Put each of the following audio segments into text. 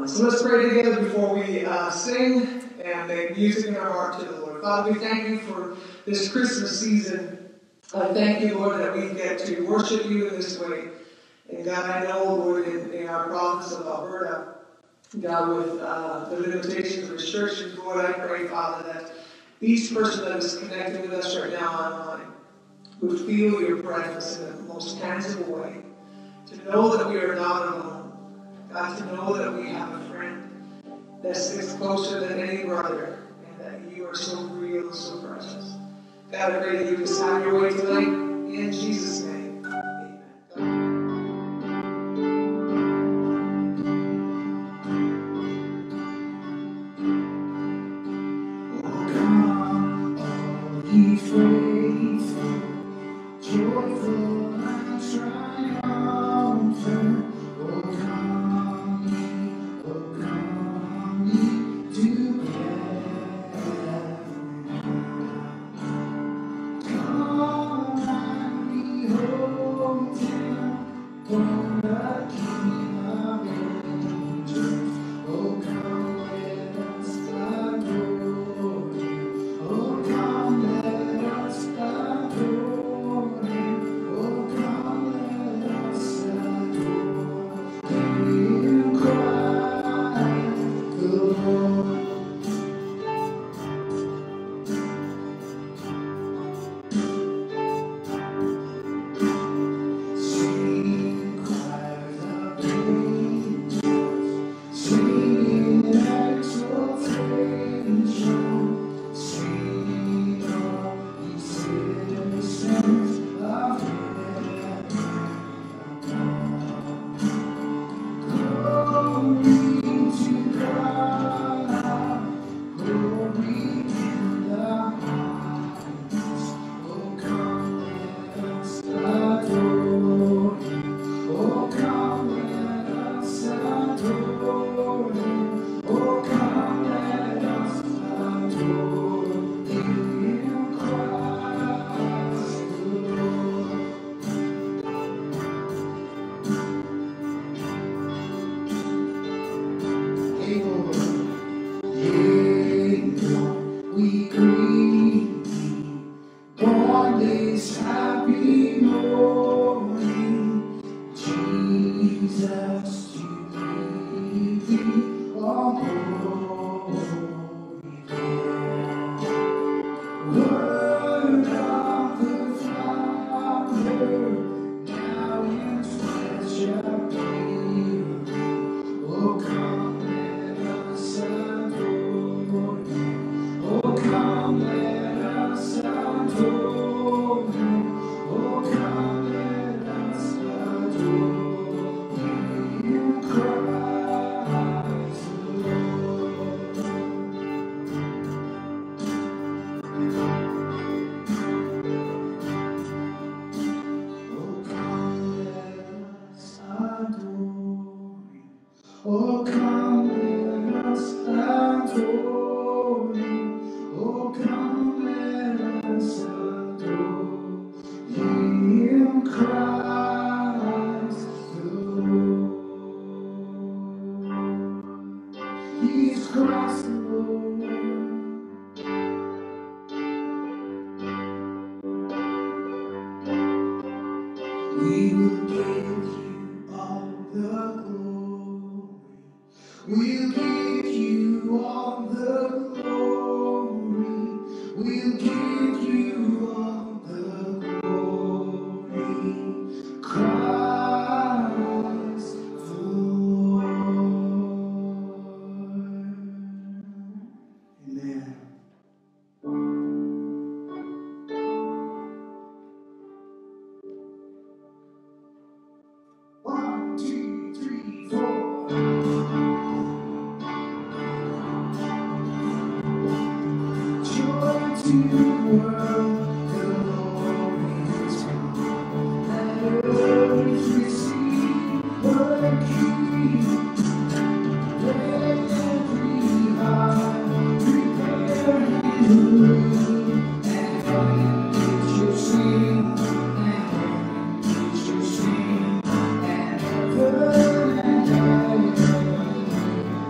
So let's pray together before we sing and make music in our heart to the Lord. Father, we thank you for this Christmas season. I thank you, Lord, that we get to worship you in this way. And God, I know, Lord, in our province of Alberta, God, with the limitations of restrictions, Lord, I pray, Father, that each person that is connected with us right now online would feel your presence in the most tangible way. To know that we are not alone. God, to know that we have a friend that sits closer than any brother, and that you are so real and so precious. God, I pray that you just have your way tonight. In Jesus' name, amen. Oh, come, all ye faithful, joyful and triumphant. Oh, come ye together. Come and behold Him, born the King of angels. Oh, come, let us adore Him. Oh, come, let us adore Him. Oh, come, let us adore Him, Christ the Lord. Sing choirs of angels, sing in exaltation, sing all ye citizens of heaven. Glory to God, glory in the highest. Oh, come, let us adore Him. Oh, come, let us adore Him. Oh, come, let us adore Him, Christ the Lord. Hey, Lord. Yea, Lord, we greet Thee, born this happy morning. Jesus, to Thee all glory bear. Word of the Father, now in flesh appearing. Oh, come, let us adore Him. Oh, come, let us adore Him. Oh, come, let us adore Him, Christ the Lord. Oh, come, let us adore Him. Oh, come, let us adore Him. Oh, come, let us adore Him, Christ the Lord. He's Christ the Lord. We will give you all the glory. We'll give you all the glory. We'll give you all the glory. Christ the Lord. Amen. One, two, three, four. Joy to the world, the Lord is come. Let earth receive the King. Let every heart prepare His room. And nature sing, and nature sing, and heaven and earth.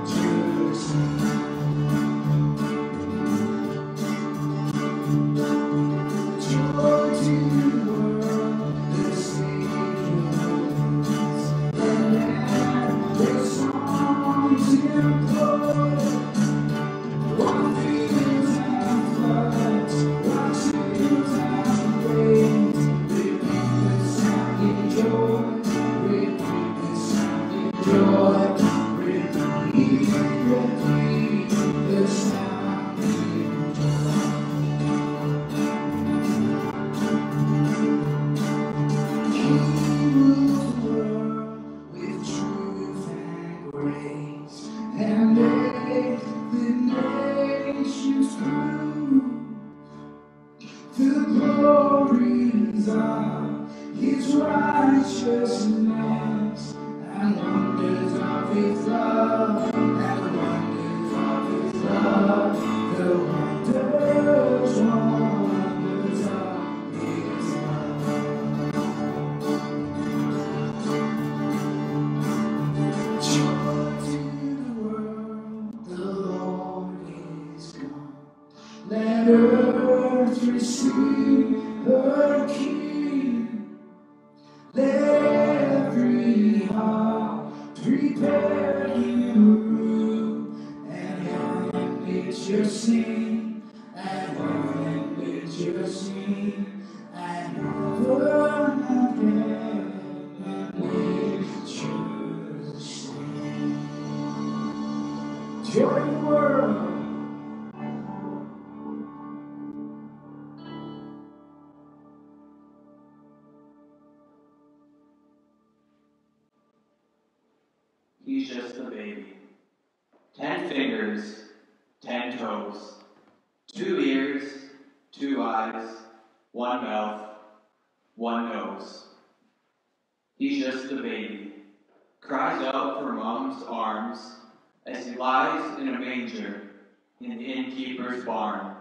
He's just a baby. 10 fingers, 10 toes, 2 ears, 2 eyes, 1 mouth, 1 nose. He's just a baby. Cries out for mom's arms as he lies in a manger in the innkeeper's barn.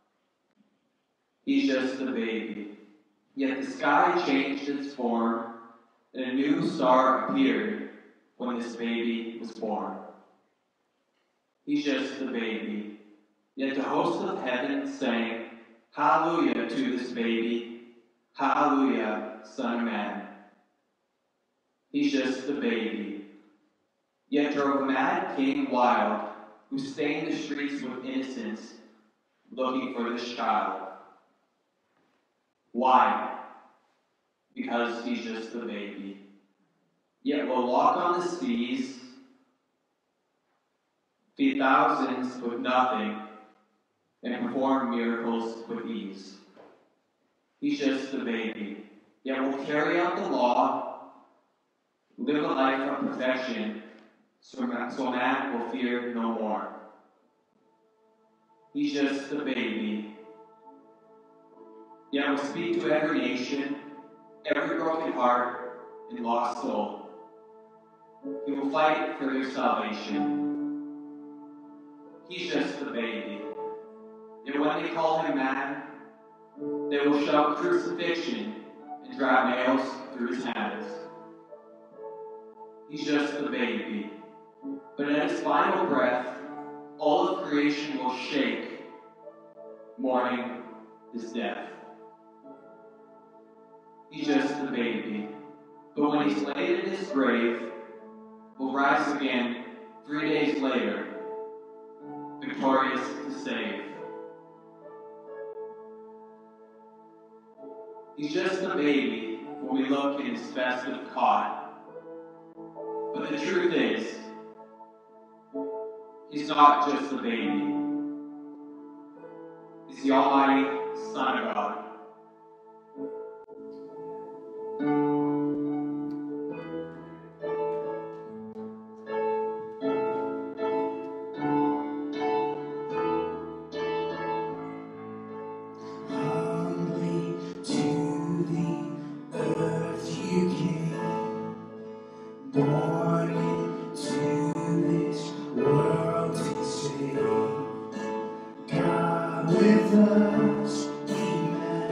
He's just a baby. Yet the sky changed its form and a new star appeared when this baby was born. He's just a baby. Yet the hosts of heaven sang, Hallelujah to this baby. Hallelujah, Son of Man. He's just a baby. Yet drove a mad king wild, who stained the streets with innocence, looking for this child. Why? Because he's just a baby. Yet will walk on the seas, feed thousands with nothing, and perform miracles with ease. He's just a baby. Yet will carry out the law, live a life of perfection, so man will fear no more. He's just a baby. Yet will speak to every nation, every broken heart, and lost soul. He will fight for their salvation. He's just a baby. Yet when they call him man, they will shout crucifixion and drive nails through his hands. He's just a baby. But at his final breath, all of creation will shake, mourning his death. He's just a baby. But when he's laid in his grave, will rise again 3 days later, victorious to save. He's just a baby when we look in his festive cot. But the truth is, he's not just a baby. He's the Almighty Son of God. With us, Emmanuel.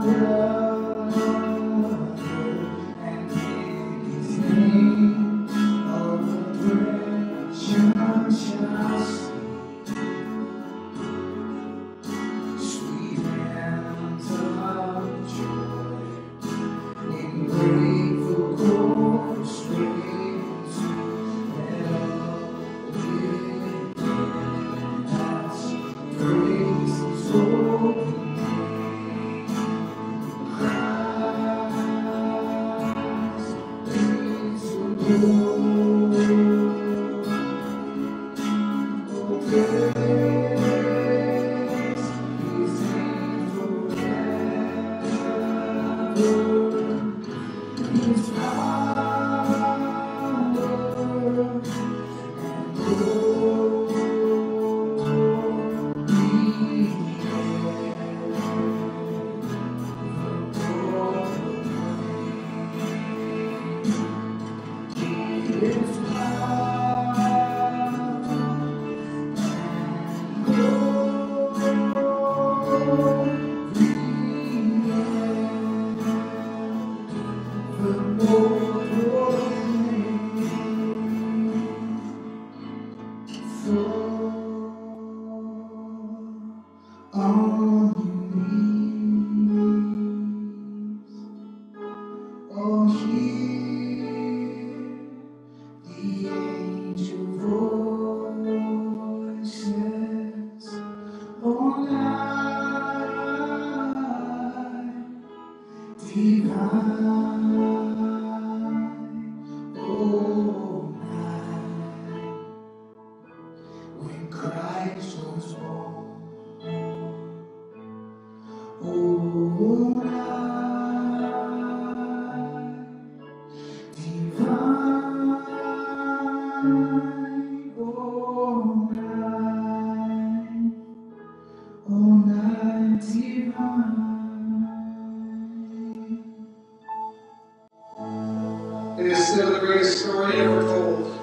It is still the greatest story ever told.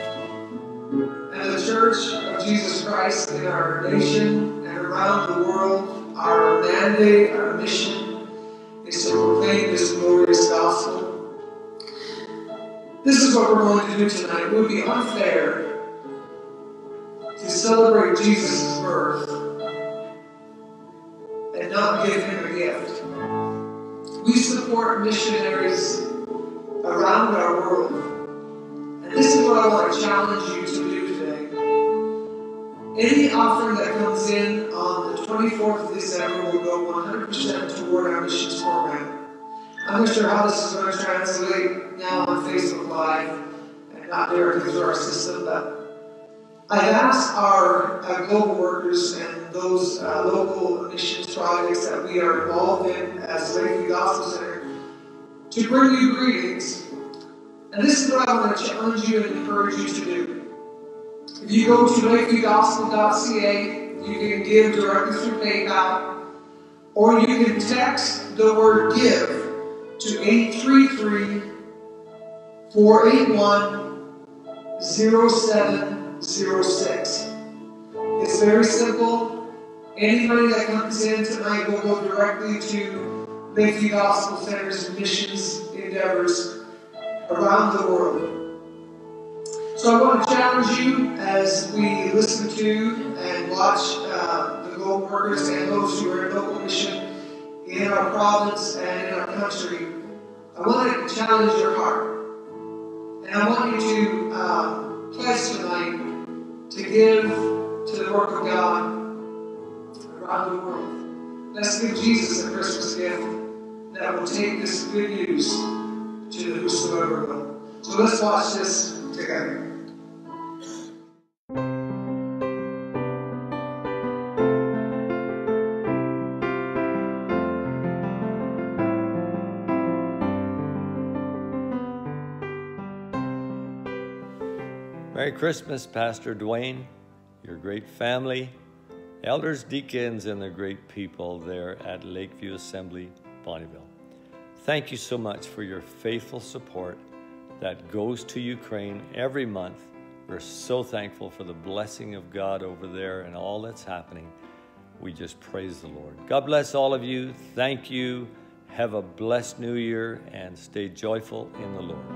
And the Church of Jesus Christ in our nation and around the world, our mandate, our mission is to proclaim this glorious gospel. This is what we're going to do tonight. It would be unfair to celebrate Jesus' birth and not give him a gift. We support missionaries around our world. And this is what I want to challenge you to do today. Any offering that comes in on the 24th of December will go 100% toward our missions program. I'm not sure how this is going to translate now on Facebook Live and not directly through our system, but I've asked our global workers and those local missions projects that we are involved in as Lakeview Gospel Center to bring you greetings. And this is what I want to challenge you and encourage you to do. If you go to lakeviewgospel.ca, you can give directly through PayPal, or you can text the word give to 833-481-0706. It's very simple. Any money that comes in tonight will go directly to Lakeview Gospel Center's missions endeavors around the world. So I want to challenge you as we listen to and watch the global workers and those who are in local mission in our province and in our country. I want to challenge your heart. And I want you to pledge tonight to give to the work of God around the world. Let's give Jesus a Christmas gift that will take this good news to whosoever will. So let's watch this together. Merry Christmas, Pastor Dwayne, your great family, elders, deacons, and the great people there at Lakeview Assembly, Bonnyville. Thank you so much for your faithful support that goes to Ukraine every month. We're so thankful for the blessing of God over there and all that's happening. we just praise the Lord. God bless all of you. Thank you. Have a blessed new year and stay joyful in the Lord.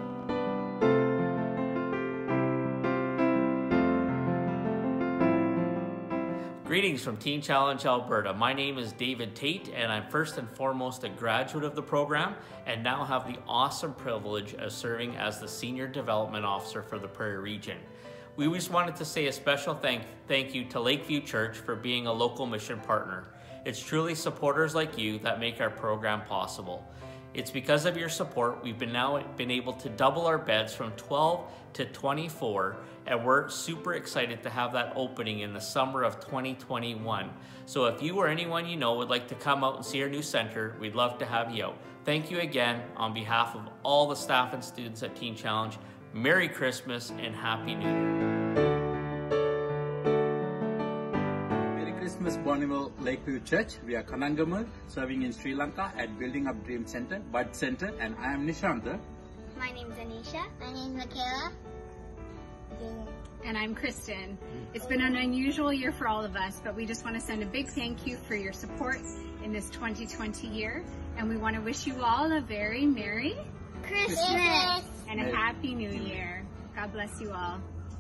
Greetings from Teen Challenge Alberta. My name is David Tate, and I'm first and foremost a graduate of the program and now have the awesome privilege of serving as the Senior Development Officer for the Prairie Region. We just wanted to say a special thank you to Lakeview Church for being a local mission partner. It's truly supporters like you that make our program possible. It's because of your support we've been able to double our beds from 12 to 24, and we're super excited to have that opening in the summer of 2021. So if you or anyone you know would like to come out and see our new center, we'd love to have you out. Thank you again on behalf of all the staff and students at Teen Challenge. Merry Christmas and Happy New Year. Merry Christmas, Bonneville Lakeview Church. We are Kanangamal, serving in Sri Lanka at Building Up Dream Center, Bud Center, and I am Nishanta. My name is Anisha. My name is Michaela. And I'm Kristen. It's been an unusual year for all of us, but we just want to send a big thank you for your support in this 2020 year. And we want to wish you all a very Merry Christmas and a Happy New Year. God bless you all.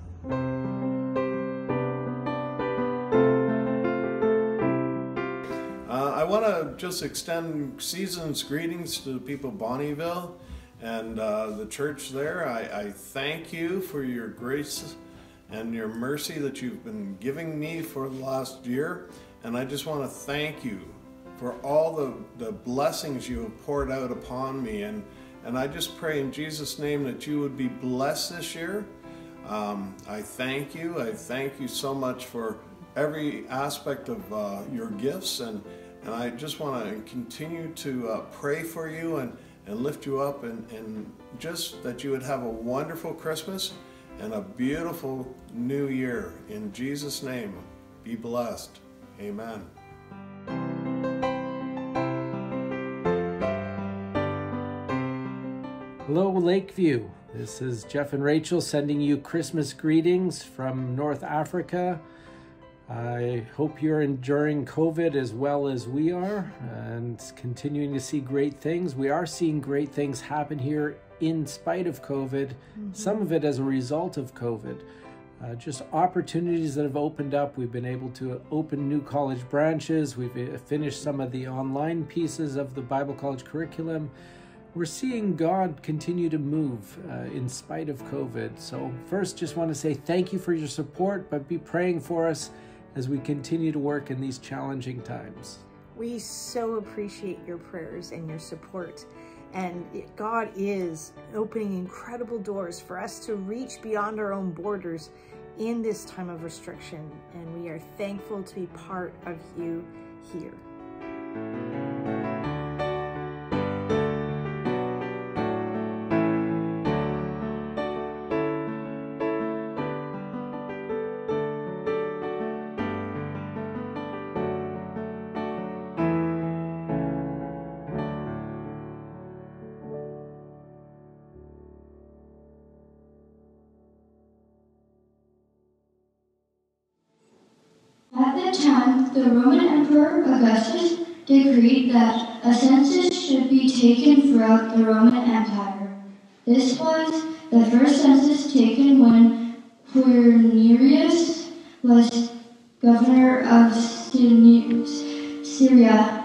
I want to just extend season's greetings to the people of Bonnyville and the church there. I thank you for your grace and your mercy that you've been giving me for the last year. And I just want to thank you for all the blessings you have poured out upon me. And I just pray in Jesus' name that you would be blessed this year. I thank you. I thank you so much for every aspect of your gifts. And I just want to continue to pray for you and lift you up, and just that you would have a wonderful Christmas and a beautiful new year. In Jesus' name, be blessed. Amen. Hello, Lakeview. This is Jeff and Rachel sending you Christmas greetings from North Africa. I hope you're enduring COVID as well as we are and continuing to see great things. We are seeing great things happen here in spite of COVID, some of it as a result of COVID. Just opportunities that have opened up. We've been able to open new college branches. We've finished some of the online pieces of the Bible college curriculum. We're seeing God continue to move in spite of COVID. So first, just want to say thank you for your support, but be praying for us as we continue to work in these challenging times. We so appreciate your prayers and your support. And God is opening incredible doors for us to reach beyond our own borders in this time of restriction. And we are thankful to be part of you here. At the time, the Roman Emperor Augustus decreed that a census should be taken throughout the Roman Empire. This was the first census taken when Quirinius was governor of Syria,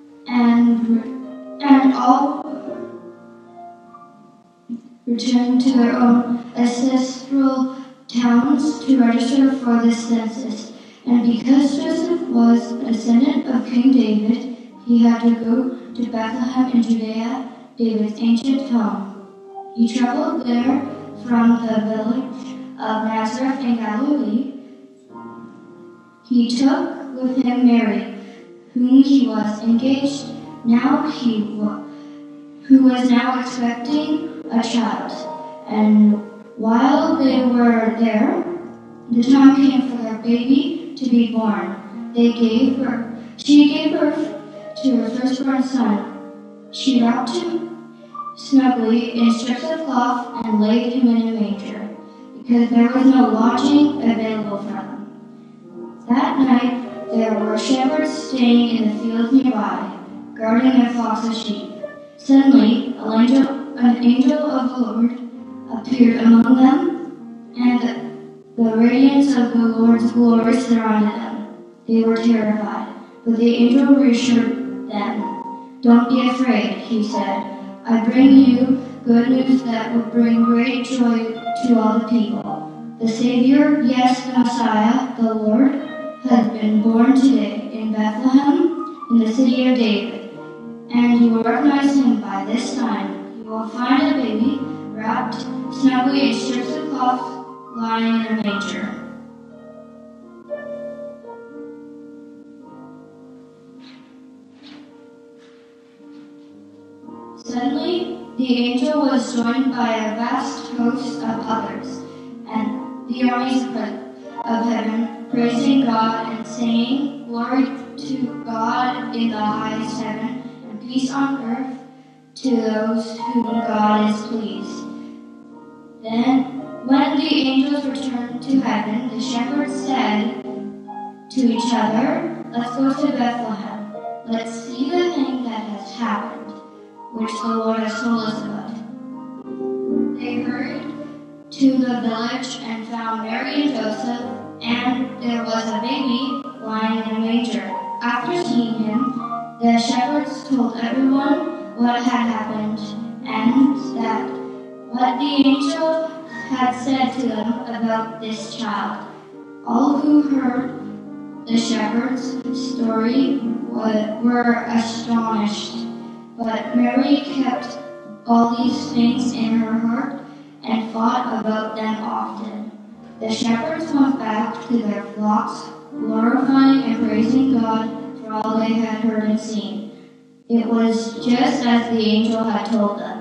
and all returned to their own ancestral towns to register for the census. And because Joseph was a descendant of King David, he had to go to Bethlehem in Judea, David's ancient home. He traveled there from the village of Nazareth in Galilee. He took with him Mary, whom he was engaged, who was now expecting a child. And while they were there, the time came for their baby to be born. She gave birth to her firstborn son. She wrapped him snugly in strips of cloth and laid him in a manger, because there was no lodging available for them. That night, There were shepherds staying in the fields nearby, guarding their flocks of sheep. Suddenly, an angel of the Lord appeared among them, and the radiance of the Lord's glory surrounded them. They were terrified, but the angel reassured them. "Don't be afraid," he said. "I bring you good news that will bring great joy to all the people. The Savior, yes, the Messiah, the Lord, has been born today in Bethlehem, in the city of David. And you will recognize him by this time. You will find a baby wrapped snugly in strips of cloth, lying in a manger." Suddenly, the angel was joined by a vast host of others, and the armies of heaven, praising God and saying, "Glory to God in the highest heaven, and peace on earth to those whom God is pleased." Then, when the angels returned to heaven, the shepherds said to each other, "Let's go to Bethlehem. Let's see the thing that has happened, which the Lord has told us about." They hurried to the village and found Mary and Joseph, and there was a baby lying in a manger. After seeing him, the shepherds told everyone what had happened and that what the angel had said to them about this child. All who heard the shepherds' story were astonished, but Mary kept all these things in her heart and thought about them often. The shepherds went back to their flocks, glorifying and praising God for all they had heard and seen. It was just as the angel had told them.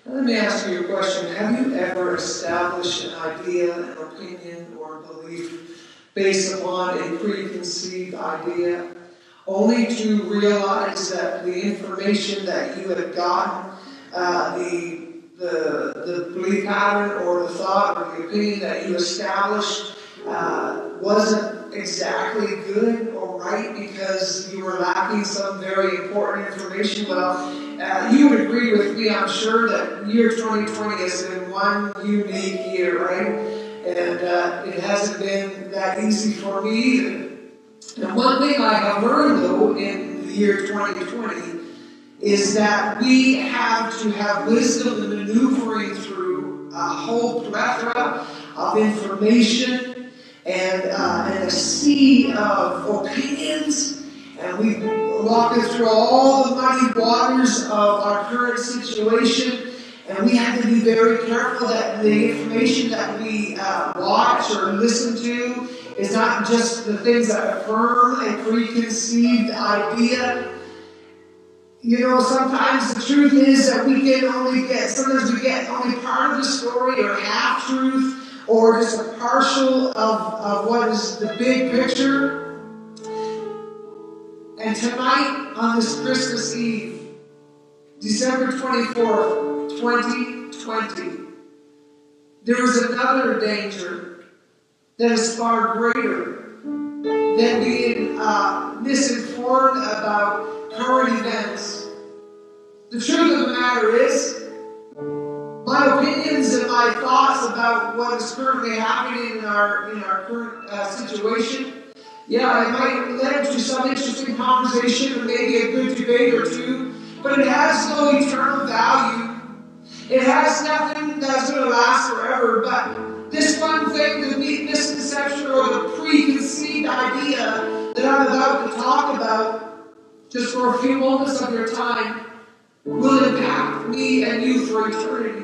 Let me ask you a question. Have you ever established an idea, an opinion, or a belief based upon a preconceived idea, only to realize that the information that you had gotten, the belief pattern or the thought or the opinion that you established wasn't exactly good or right because you were lacking some very important information? Well, you would agree with me, I'm sure, that year 2020 has been one unique year, right? And it hasn't been that easy for me either. And one thing I have learned, though, in the year 2020 is that we have to have wisdom in maneuvering through a whole plethora of information and a sea of opinions. And we walked through all the muddy waters of our current situation. And we have to be very careful that the information that we watch or listen to is not just the things that affirm a preconceived idea. You know, sometimes the truth is that sometimes we get only part of the story or half truth or just a partial of what is the big picture. And tonight, on this Christmas Eve, December 24th, 2020, there is another danger that is far greater than being misinformed about current events. The truth of the matter is, my opinions and my thoughts about what is currently happening in our current situation, yeah, it might lead to some interesting conversation or maybe a good debate or two, but it has no eternal value. It has nothing that's going to last forever. But this one thing, the misconception or the preconceived idea that I'm about to talk about, just for a few moments of your time, will impact me and you for eternity.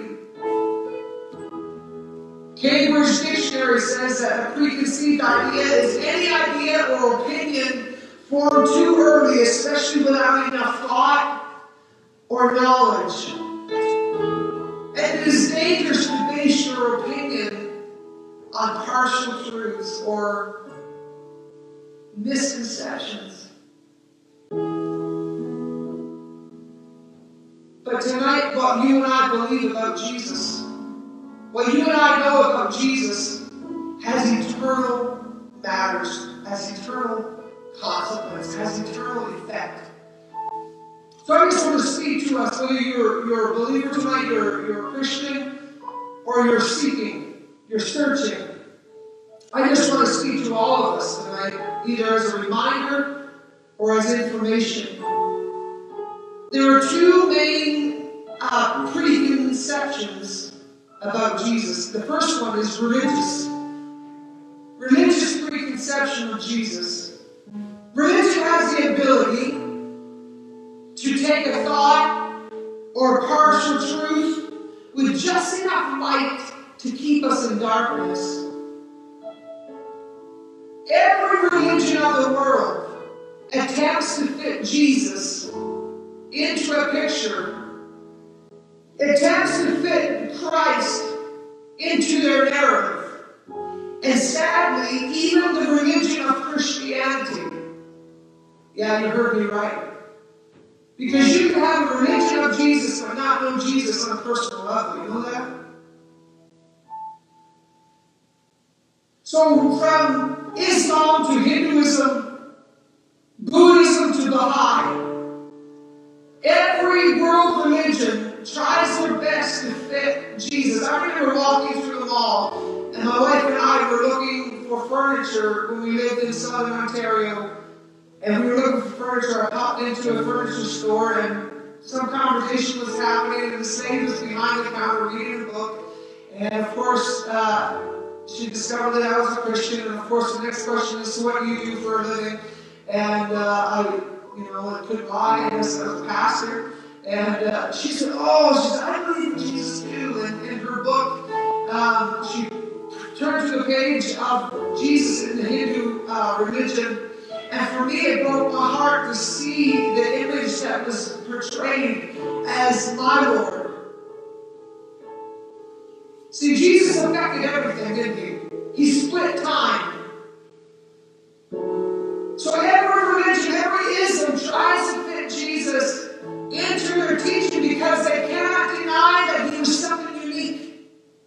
Cambridge Dictionary says that a preconceived idea is any idea or opinion formed too early, especially without enough thought or knowledge. And it is dangerous to base your opinion on partial truths or misconceptions. But tonight, what you and I believe about Jesus, what you and I know about Jesus, has eternal matters, has eternal consequence, has eternal effect. So I just want to speak to us, whether you're a believer tonight, you're a Christian, or you're seeking, you're searching. I just want to speak to all of us tonight, either as a reminder or as information. There are two main preconceptions about Jesus. The first one is religious. Religious preconception of Jesus. Religion has the ability to take a thought or partial truth with just enough light to keep us in darkness. Every religion of the world attempts to fit Jesus into a picture, attempts to fit Christ into their narrative. And sadly, even the religion of Christianity, yeah, you heard me right. Because you can have a religion of Jesus but not know Jesus on a personal level. You know that? So from Islam to Hinduism, Buddhism to Baha'i, every world religion tries their best to fit Jesus. I remember walking through the mall, and my wife and I were looking for furniture when we lived in southern Ontario. And we were looking for furniture. I popped into a furniture store, and some conversation was happening, and the slave was behind the counter reading a book. And of course, she discovered that I was a Christian. And of course, the next question is, so what do you do for a living? And I couldn't lie. I was a pastor. And she said, I believe in Jesus too. And in her book, she turned to the page of Jesus in the Hindu religion. And for me, it broke my heart to see the image that was portrayed as my Lord. See, Jesus affected everything, didn't he? He split time. So every religion, every ism tries to fit Jesus into their teaching because they cannot deny that he was something unique.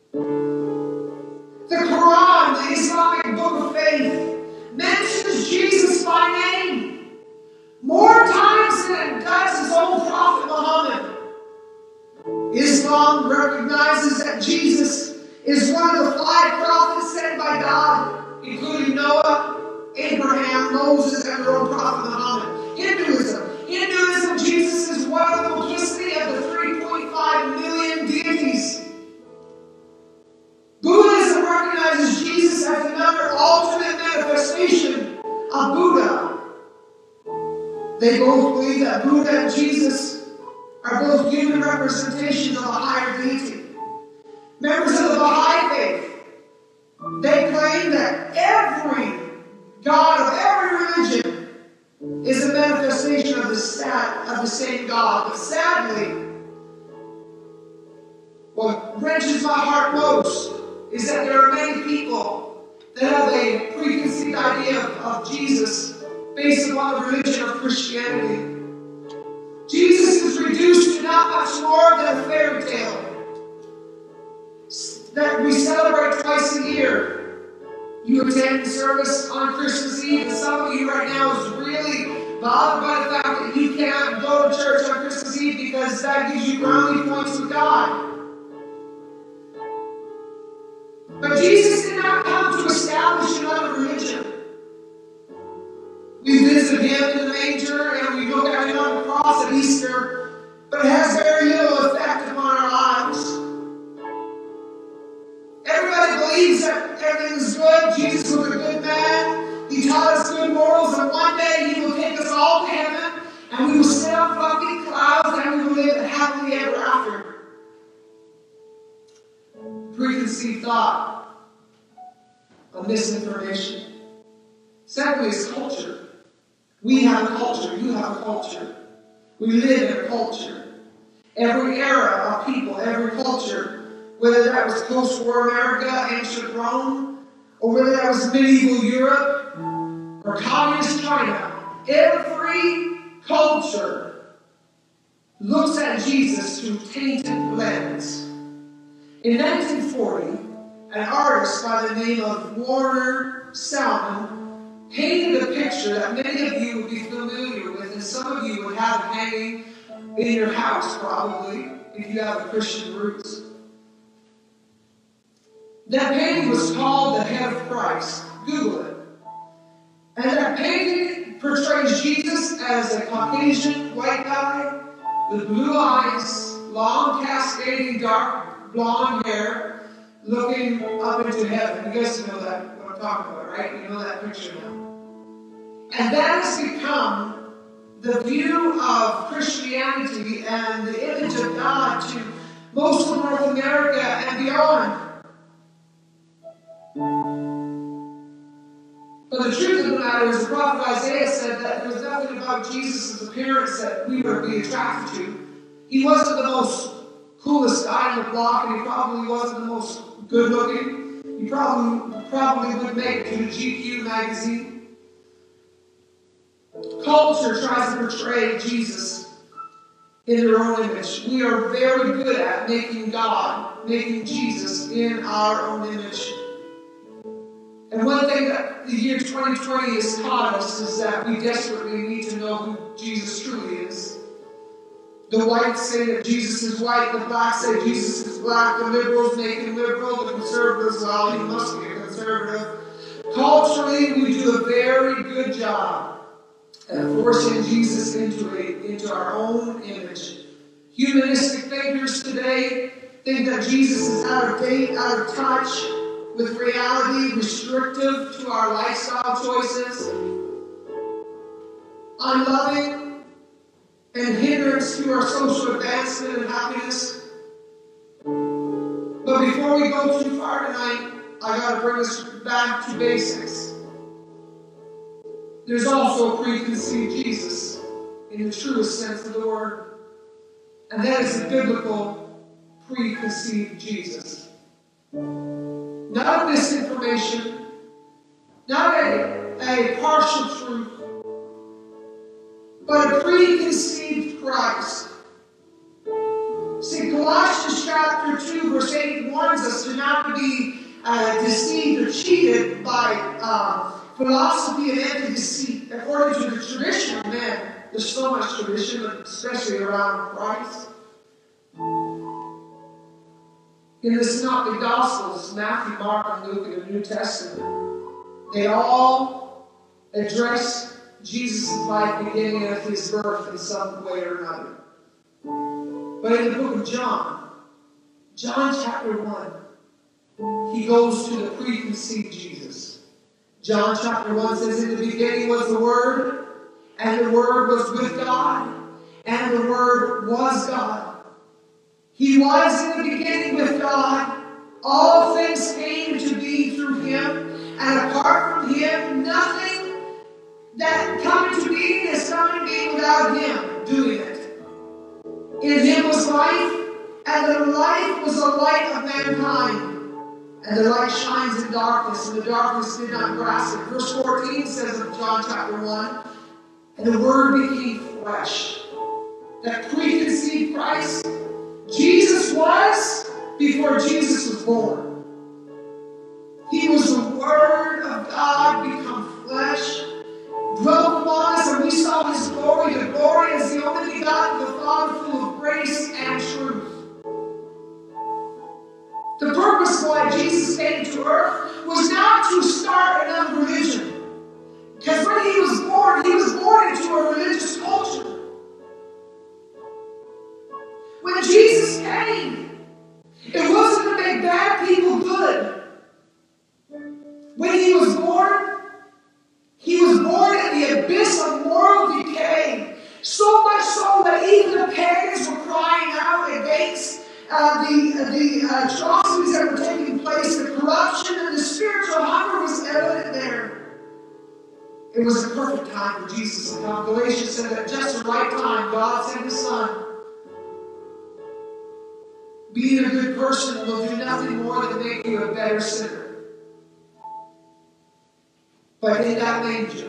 The Quran, the Islamic book of faith, mentions Jesus by name more times than it does his own prophet Muhammad. Islam recognizes that Jesus is one of the 5 prophets sent by God, including Noah, Abraham, Moses, and their own prophet Muhammad. Hinduism, Jesus is one of the multiplicity of the 3.5 million deities. Buddhism recognizes Jesus as another ultimate manifestation of Buddha. They both believe that Buddha and Jesus are both human representations of a higher deity. Members of the Baha'i faith, they claim that every God of every religion is a manifestation of the same God. But sadly, what wrenches my heart most is that there are many people that have a preconceived idea of Jesus based upon the religion of Christianity. Jesus is reduced to not much more than a fairy tale that we celebrate twice a year. You attend service on Christmas Eve, and some of you right now is really bothered by the fact that you cannot go to church on Christmas Eve because that gives you brownie points with God. But Jesus did not come to establish another religion. We visit him in the manger and we look at him on the cross at Easter, but it has very little effect upon our lives. Everybody believes that everything is good. Jesus was a good man. He taught us good morals, and one day he will take us all to heaven, and we will sit on fluffy clouds, and we will live happily ever after. Preconceived thought of misinformation. Secondly, is culture. We have a culture. You have a culture. We live in a culture. Every era of people, every culture, whether that was post-war America, ancient Rome, or whether that was medieval Europe, or communist China, every culture looks at Jesus through tainted lens. In 1940, an artist by the name of Warner Salmon painted a picture that many of you would be familiar with, and some of you would have it hanging in your house, probably, if you have Christian roots. That painting was called The Head of Christ. Google it. And that painting portrays Jesus as a Caucasian white guy with blue eyes, long cascading dark blonde hair, looking up into heaven. You guys know that, what I'm talking about, right? You know that picture now. And that has become the view of Christianity and the image of God to most of North America and beyond. But the truth of the matter is, the prophet Isaiah said that there was nothing about Jesus' appearance that we would be attracted to. He wasn't the most coolest guy on the block, and he probably wasn't the most good looking. He probably would make it to the GQ magazine. Culture tries to portray Jesus in their own image. We are very good at making Jesus in our own image. And one thing that the year 2020 has taught us is that we desperately need to know who Jesus truly is. The whites say that Jesus is white, the blacks say Jesus is black, the liberals make him liberal, the conservatives, well, he must be a conservative. Culturally, we do a very good job at forcing Jesus into our own image. Humanistic thinkers today think that Jesus is out of date, out of touch with reality, restrictive to our lifestyle choices, unloving, and hindrance to our social advancement and happiness. But before we go too far tonight, I got to bring us back to basics. There's also a preconceived Jesus in the truest sense of the word, and that is a biblical preconceived Jesus. Not a misinformation, not a partial truth, but a preconceived Christ. See, Colossians chapter 2, verse 8 warns us to not be deceived or cheated by philosophy and empty deceit. According to the tradition of men, there's so much tradition, especially around Christ. In the Synoptic Gospels, Matthew, Mark, and Luke in the New Testament, they all address Jesus' life beginning at his birth in some way or another. But in the book of John chapter 1, he goes to the preconceived Jesus. John chapter 1 says, in the beginning was the Word, and the Word was with God, and the Word was God. He was in the beginning with God. All things came to be through him, and apart from him, nothing that come to being is come to being without him doing it. In him was life, and the life was the light of mankind. And the light shines in darkness, and the darkness did not grasp it. Verse 14 says of John chapter 1, and the Word became flesh. That preconceived Christ, Jesus was before Jesus was born. He was the Word of God become flesh, dwelt among us, and we saw his glory. The glory is the only begotten of the Father, full of grace and truth. The purpose why Jesus came to earth was not to start another religion. Because when he was born into a religious culture. When Jesus came, it wasn't to make bad people good. When he was born in the abyss of moral decay. So much so that even the pagans were crying out against the atrocities that were taking place. The corruption and the spiritual hunger was evident there. It was a perfect time for Jesus to come. Galatians said that just the right time, God sent his Son. Being a good person will do nothing more than make you a better sinner. But in that manger,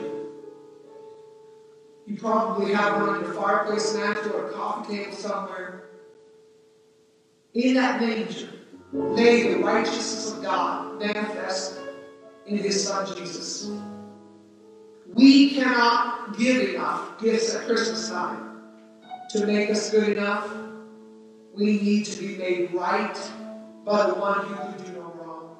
you probably have one on your fireplace mantle or a coffee table somewhere. In that manger lay the righteousness of God manifest in his Son Jesus. We cannot give enough gifts at Christmas time to make us good enough. We need to be made right by the one who can do no wrong.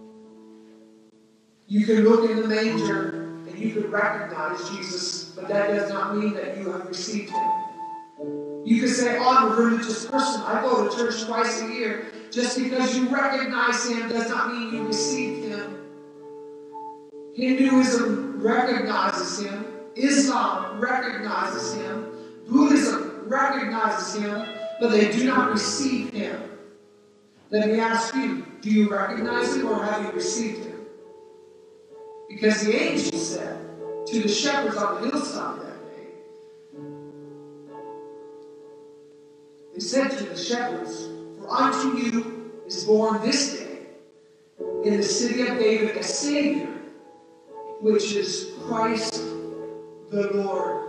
You can look in the manger and you can recognize Jesus, but that does not mean that you have received him. You can say, oh, I'm a religious person. I go to church twice a year. Just because you recognize him does not mean you received him. Hinduism recognizes him. Islam recognizes him. Buddhism recognizes him, but they do not receive him. Let me ask you, do you recognize him or have you received him? Because the angel said to the shepherds on the hillside that day, they said to the shepherds, for unto you is born this day in the city of David a Savior, which is Christ the Lord.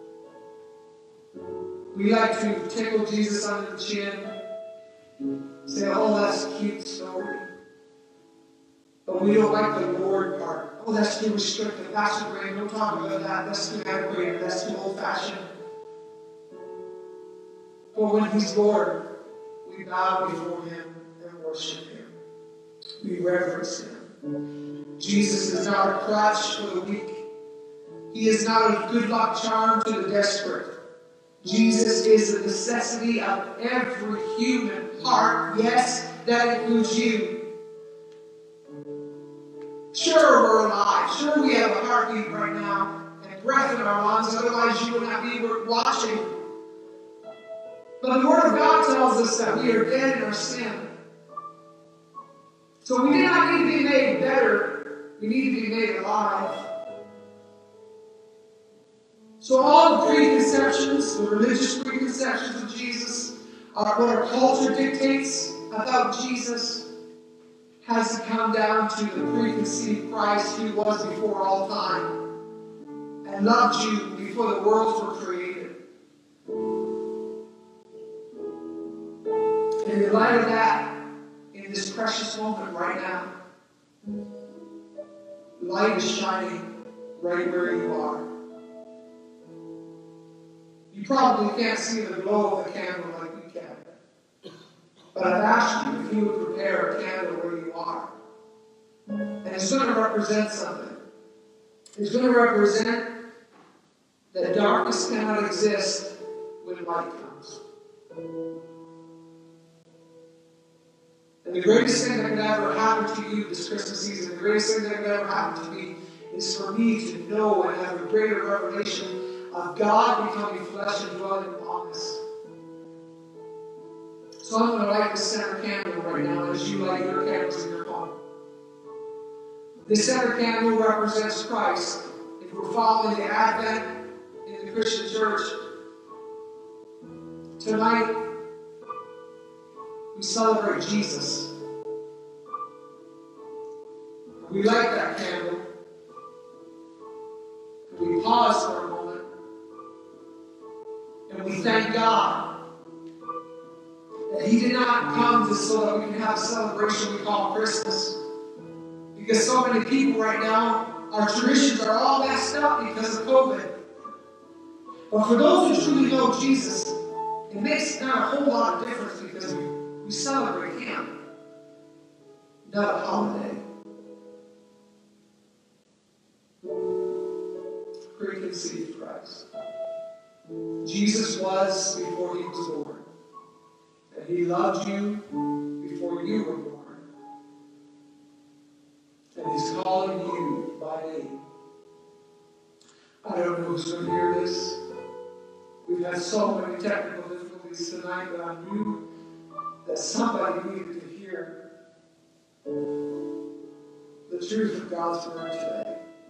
We like to tickle Jesus under the chin, say, oh, that's a cute story. But we don't like the Lord part. Oh, that's too restrictive. Pastor Graham, don't talk about that. That's too antiquated. That's too old-fashioned. But when he's Lord, we bow before him and worship him. We reverence him. Jesus is not a crutch for the weak. He is not a good luck charm to the desperate. Jesus is the necessity of every human heart. Yes, that includes you. Sure, we're alive. Sure, we have a heartbeat right now and breath in our lungs. Otherwise, you would not be watching. But the Word of God tells us that we are dead in our sin. So we do not need to be made better. We need to be made alive. So all the preconceptions, the religious preconceptions of Jesus, are what our culture dictates about Jesus. has He come down to the preconceived Christ who was before all time and loved you before the worlds were created. And in light of that, in this precious moment right now, light is shining right where you are. You probably can't see the glow of the candle like we can. But I've asked you if you would prepare a candle where you are. And it's going to represent something. It's going to represent that darkness cannot exist when light comes. And the greatest thing that could ever happen to you this Christmas season, the greatest thing that could ever happen to me, is for me to know and have a greater revelation of God becoming flesh and dwelling upon us. So I'm going to light the center candle right now as you light your candles in your home. This center candle represents Christ. If we're following the Advent in the Christian church, tonight we celebrate Jesus. We light that candle. We pause for a moment. And we thank God that He did not come just so that we can have a celebration we call Christmas. Because so many people right now, our traditions are all messed up because of COVID. But for those who truly know Jesus, it makes not a whole lot of difference because we celebrate Him, not a holiday. Preconceived Christ. Jesus was before He was born. And He loved you before you were born. And He's calling you by name. I don't know who's going to hear this. We've had so many technical difficulties tonight, but I knew that somebody needed to hear the truth of God's Word today.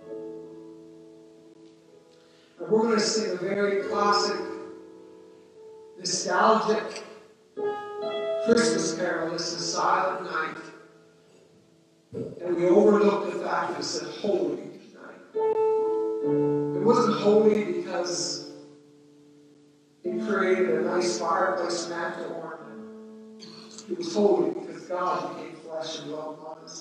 And we're going to sing a very classic, nostalgic Christmas carol. This is Silent Night. And we overlooked the fact that it said holy night. It wasn't holy because it created a nice fireplace mantle ornament. It was holy because God became flesh and dwelt upon us.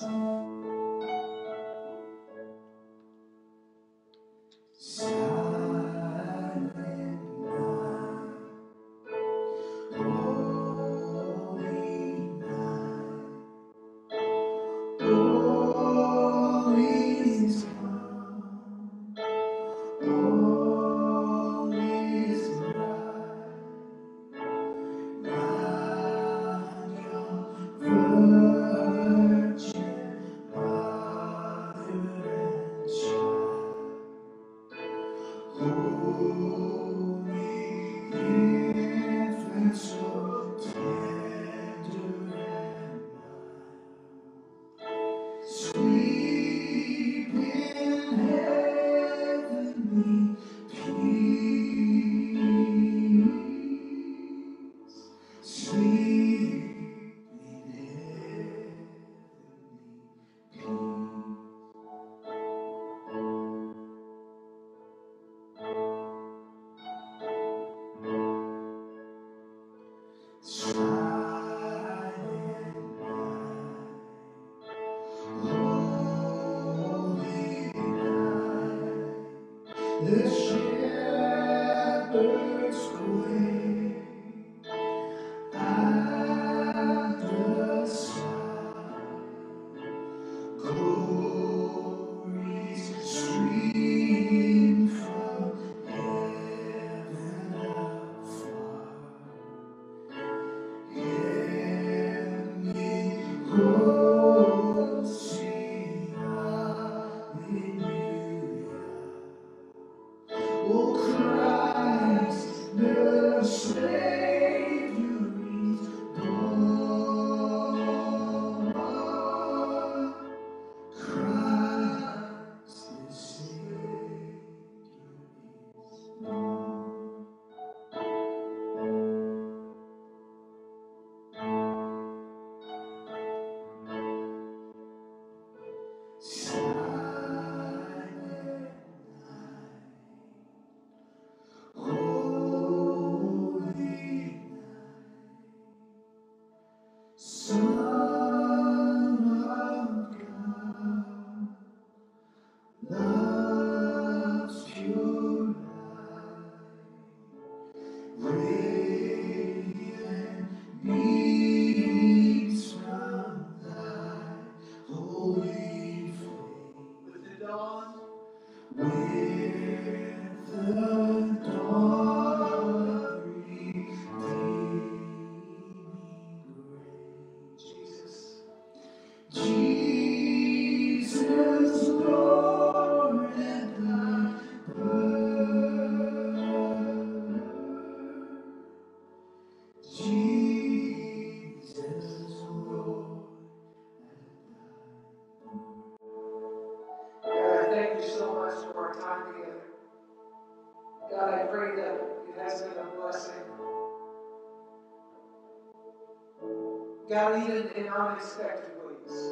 God, even in unexpected ways.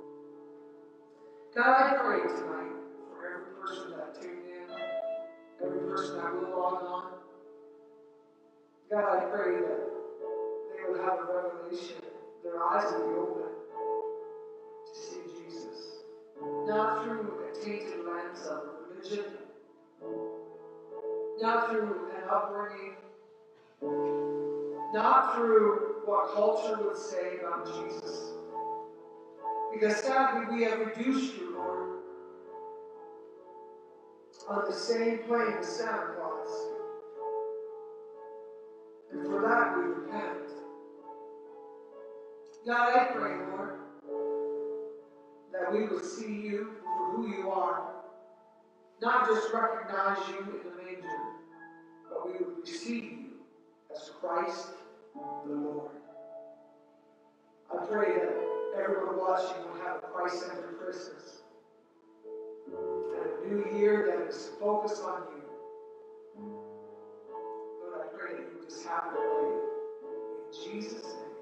God, I pray tonight for every person that tuned in, every person that will log on. God, I pray that they would have a revelation, their eyes will be open to see Jesus. Not through a tainted lens of religion, not through an upbringing, not through what culture would say about Jesus. Because sadly, we have reduced you, Lord, on the same plane as Santa Claus. And for that, we repent. God, I pray, Lord, that we would see you for who you are. Not just recognize you in the manger, but we would receive you as Christ the Lord. I pray that everyone watching will have a Christ-centered Christmas and a new year that is focused on you. Lord, I pray that you just have your way. In Jesus' name.